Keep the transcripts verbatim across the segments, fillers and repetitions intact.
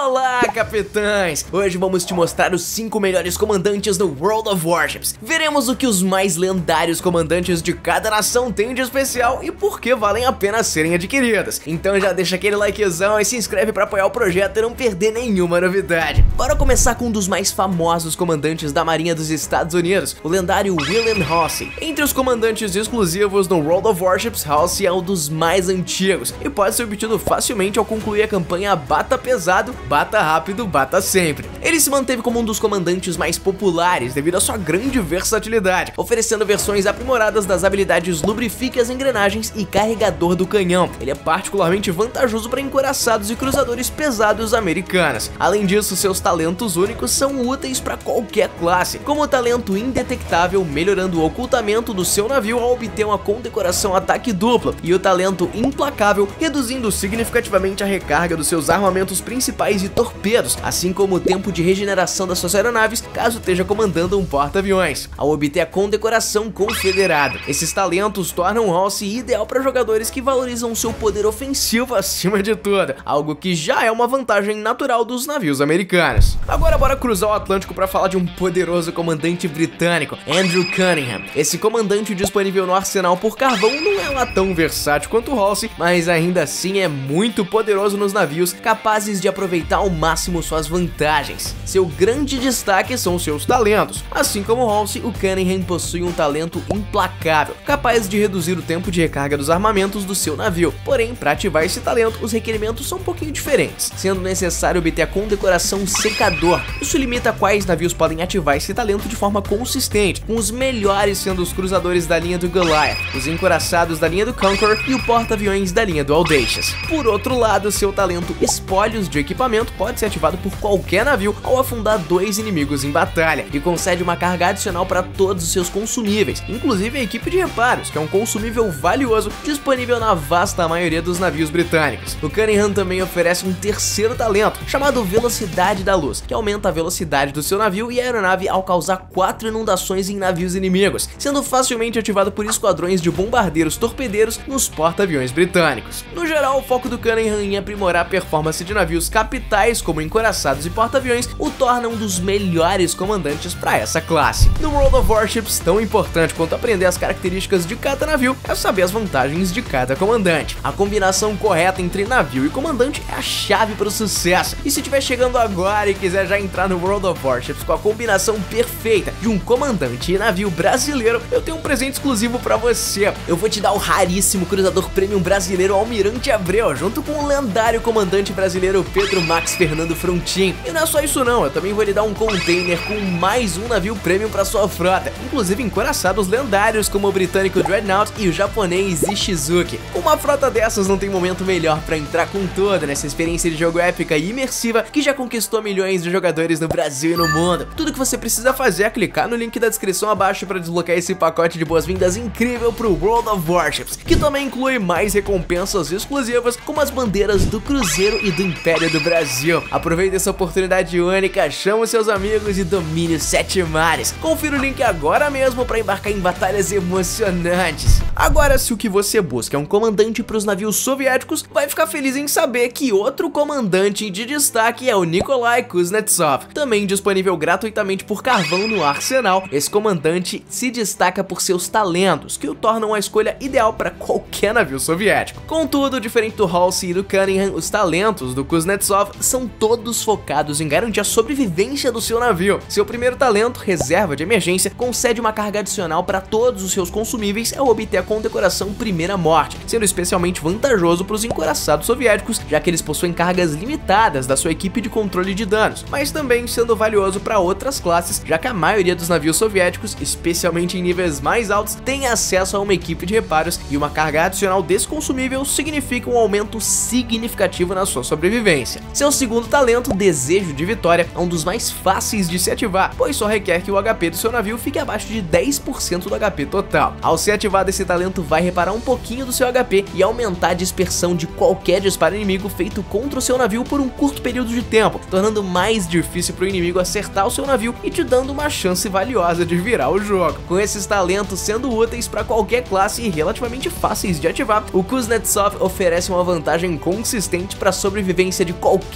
Olá, capitães! Hoje vamos te mostrar os cinco melhores comandantes do World of Warships. Veremos o que os mais lendários comandantes de cada nação têm de especial e por que valem a pena serem adquiridas. Então já deixa aquele likezão e se inscreve para apoiar o projeto e não perder nenhuma novidade. Bora começar com um dos mais famosos comandantes da Marinha dos Estados Unidos, o lendário William Halsey. Entre os comandantes exclusivos no World of Warships, Halsey é um dos mais antigos e pode ser obtido facilmente ao concluir a campanha Bata Pesado, Bata Rápido, Bata Sempre. Ele se manteve como um dos comandantes mais populares devido à sua grande versatilidade, oferecendo versões aprimoradas das habilidades Lubrifique as Engrenagens e Carregador do Canhão. Ele é particularmente vantajoso para encouraçados e cruzadores pesados americanos. Além disso, seus talentos únicos são úteis para qualquer classe, como o talento Indetectável, melhorando o ocultamento do seu navio ao obter uma condecoração ataque duplo, e o talento Implacável, reduzindo significativamente a recarga dos seus armamentos principais e torpedos, assim como o tempo de regeneração das suas aeronaves caso esteja comandando um porta-aviões, ao obter a condecoração Confederado. Esses talentos tornam Halsey ideal para jogadores que valorizam seu poder ofensivo acima de tudo, algo que já é uma vantagem natural dos navios americanos. Agora bora cruzar o Atlântico para falar de um poderoso comandante britânico, Andrew Cunningham. Esse comandante disponível no arsenal por carvão não é lá tão versátil quanto Halsey, mas ainda assim é muito poderoso nos navios, capazes de aproveitar ao máximo suas vantagens. Seu grande destaque são seus talentos. Assim como Halsey, o Cunningham possui um talento Implacável, capaz de reduzir o tempo de recarga dos armamentos do seu navio. Porém, para ativar esse talento, os requerimentos são um pouquinho diferentes, sendo necessário obter a condecoração Secador. Isso limita quais navios podem ativar esse talento de forma consistente, com os melhores sendo os cruzadores da linha do Goliath, os encoraçados da linha do Conqueror e o porta-aviões da linha do Audacious. Por outro lado, seu talento Espólios de Equipamento pode ser ativado por qualquer navio ao afundar dois inimigos em batalha, e concede uma carga adicional para todos os seus consumíveis, inclusive a equipe de reparos, que é um consumível valioso disponível na vasta maioria dos navios britânicos. O Cunningham também oferece um terceiro talento, chamado Velocidade da Luz, que aumenta a velocidade do seu navio e a aeronave ao causar quatro inundações em navios inimigos, sendo facilmente ativado por esquadrões de bombardeiros torpedeiros nos porta-aviões britânicos. No geral, o foco do Cunningham em aprimorar a performance de navios capitais como encoraçados e porta-aviões o torna um dos melhores comandantes para essa classe. No World of Warships, tão importante quanto aprender as características de cada navio é saber as vantagens de cada comandante. A combinação correta entre navio e comandante é a chave para o sucesso. E se estiver chegando agora e quiser já entrar no World of Warships com a combinação perfeita de um comandante e navio brasileiro, eu tenho um presente exclusivo para você. Eu vou te dar o raríssimo cruzador premium brasileiro Almirante Abreu, junto com o lendário comandante brasileiro Pedro Max Fernando Frontin. E não é só isso não, eu também vou lhe dar um container com mais um navio premium para sua frota, inclusive encoraçados lendários como o britânico Dreadnought e o japonês Ishizuki. Uma frota dessas não tem momento melhor para entrar com toda nessa experiência de jogo épica e imersiva que já conquistou milhões de jogadores no Brasil e no mundo. Tudo que você precisa fazer é clicar no link da descrição abaixo para desbloquear esse pacote de boas-vindas incrível pro World of Warships, que também inclui mais recompensas exclusivas como as bandeiras do Cruzeiro e do Império do Brasil. Aproveite essa oportunidade única, chama os seus amigos e domine os sete mares. Confira o link agora mesmo para embarcar em batalhas emocionantes. Agora, se o que você busca é um comandante para os navios soviéticos, vai ficar feliz em saber que outro comandante de destaque é o Nikolai Kuznetsov, também disponível gratuitamente por carvão no arsenal. Esse comandante se destaca por seus talentos, que o tornam a escolha ideal para qualquer navio soviético. Contudo, diferente do Halsey e do Cunningham, os talentos do Kuznetsov são todos focados em garantir a sobrevivência do seu navio. Seu primeiro talento, Reserva de Emergência, concede uma carga adicional para todos os seus consumíveis ao obter a condecoração Primeira Morte, sendo especialmente vantajoso para os encoraçados soviéticos, já que eles possuem cargas limitadas da sua equipe de controle de danos, mas também sendo valioso para outras classes, já que a maioria dos navios soviéticos, especialmente em níveis mais altos, tem acesso a uma equipe de reparos, e uma carga adicional desse consumível significa um aumento significativo na sua sobrevivência. Seu segundo talento, Desejo de Vitória, é um dos mais fáceis de se ativar, pois só requer que o H P do seu navio fique abaixo de dez por cento do H P total. Ao ser ativado, esse talento vai reparar um pouquinho do seu H P e aumentar a dispersão de qualquer disparo inimigo feito contra o seu navio por um curto período de tempo, tornando mais difícil para o inimigo acertar o seu navio e te dando uma chance valiosa de virar o jogo. Com esses talentos sendo úteis para qualquer classe e relativamente fáceis de ativar, o Kuznetsov oferece uma vantagem consistente para a sobrevivência de qualquer navio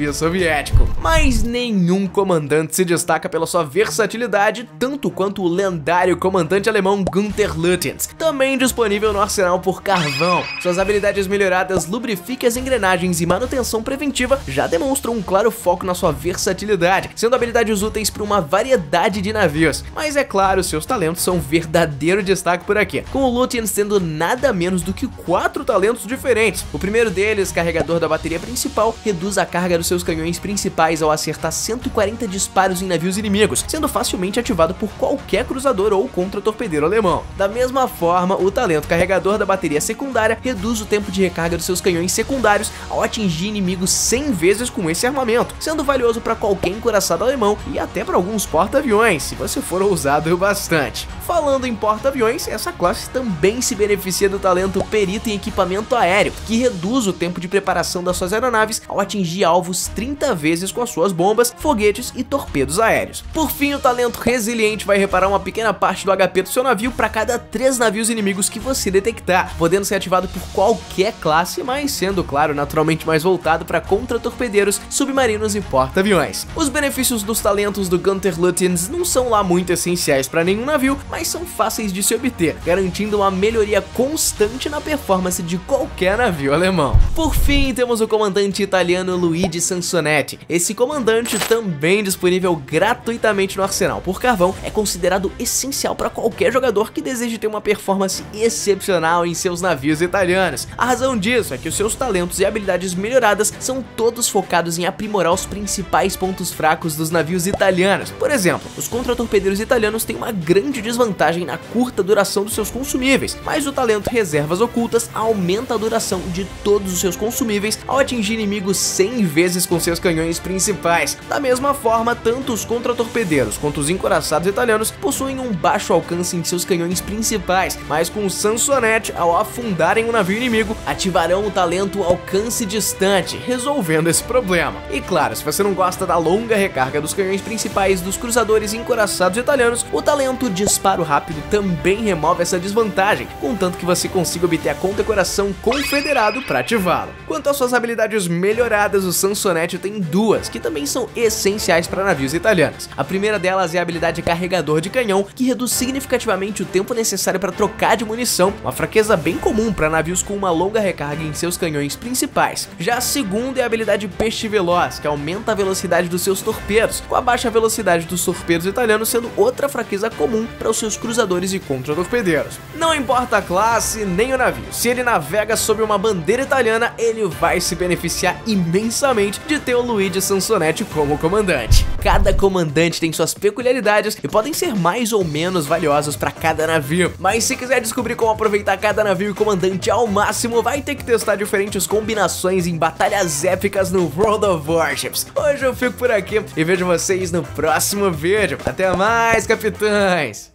navio soviético. Mas nenhum comandante se destaca pela sua versatilidade, tanto quanto o lendário comandante alemão Günther Lutyens, também disponível no arsenal por carvão. Suas habilidades melhoradas, lubrifique as engrenagens e manutenção preventiva já demonstram um claro foco na sua versatilidade, sendo habilidades úteis para uma variedade de navios. Mas é claro, seus talentos são um verdadeiro destaque por aqui, com o Lutyens tendo nada menos do que quatro talentos diferentes. O primeiro deles, carregador da bateria principal, reduz a carga dos seus canhões principais ao acertar cento e quarenta disparos em navios inimigos, sendo facilmente ativado por qualquer cruzador ou contra-torpedeiro alemão. Da mesma forma, o talento carregador da bateria secundária reduz o tempo de recarga dos seus canhões secundários ao atingir inimigos cem vezes com esse armamento, sendo valioso para qualquer encouraçado alemão e até para alguns porta-aviões, se você for ousado o bastante. Falando em porta-aviões, essa classe também se beneficia do talento perito em equipamento aéreo, que reduz o tempo de preparação das suas aeronaves ao atingir alvos trinta vezes com as suas bombas, foguetes e torpedos aéreos. Por fim, o talento resiliente vai reparar uma pequena parte do H P do seu navio para cada três navios inimigos que você detectar, podendo ser ativado por qualquer classe, mas sendo, claro, naturalmente mais voltado para contra-torpedeiros, submarinos e porta-aviões. Os benefícios dos talentos do Günther Lutyens não são lá muito essenciais para nenhum navio, mas são fáceis de se obter, garantindo uma melhoria constante na performance de qualquer navio alemão. Por fim, temos o comandante italiano Luigi Sansonetti. Esse comandante, também disponível gratuitamente no arsenal por carvão, é considerado essencial para qualquer jogador que deseje ter uma performance excepcional em seus navios italianos. A razão disso é que os seus talentos e habilidades melhoradas são todos focados em aprimorar os principais pontos fracos dos navios italianos. Por exemplo, os contra-torpedeiros italianos têm uma grande desvantagem na curta duração dos seus consumíveis, mas o talento Reservas Ocultas aumenta a duração de todos os seus consumíveis ao atingir inimigos cem vezes com seus canhões principais. Da mesma forma, tanto os contra-torpedeiros quanto os encouraçados italianos possuem um baixo alcance em seus canhões principais, mas com o Sansonetti, ao afundarem um navio inimigo, ativarão o talento Alcance Distante, resolvendo esse problema. E claro, se você não gosta da longa recarga dos canhões principais dos cruzadores e encouraçados italianos, o talento Disparo Rápido também remove essa desvantagem, contanto que você consiga obter a condecoração Confederado para ativá-lo. Quanto às suas habilidades melhoradas, o Sansonetti tem duas, que também são essenciais para navios italianos. A primeira delas é a habilidade Carregador de Canhão, que reduz significativamente o tempo necessário para trocar de munição, uma fraqueza bem comum para navios com uma longa recarga em seus canhões principais. Já a segunda é a habilidade Peixe Veloz, que aumenta a velocidade dos seus torpedos, com a baixa velocidade dos torpedos italianos sendo outra fraqueza comum para os seus cruzadores e contra-torpedeiros. Não importa a classe nem o navio, se ele navega sob uma bandeira italiana, ele vai se beneficiar imensamente de ter o Luigi Sansonetti como comandante. Cada comandante tem suas peculiaridades e podem ser mais ou menos valiosos para cada navio, mas se quiser descobrir como aproveitar cada navio e comandante ao máximo, vai ter que testar diferentes combinações em batalhas épicas no World of Warships. Hoje eu fico por aqui e vejo vocês no próximo vídeo. Até mais, capitães!